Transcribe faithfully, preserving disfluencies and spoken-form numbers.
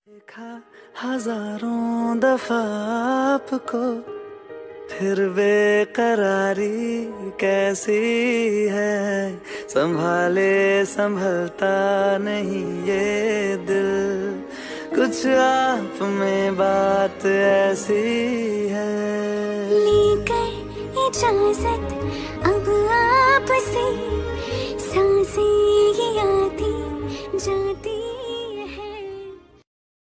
देखा हजारों दफा आपको, फिर बेकरारी कैसी है। संभाले संभलता नहीं ये दिल, कुछ आप में बात ऐसी है। लेकर इजाजत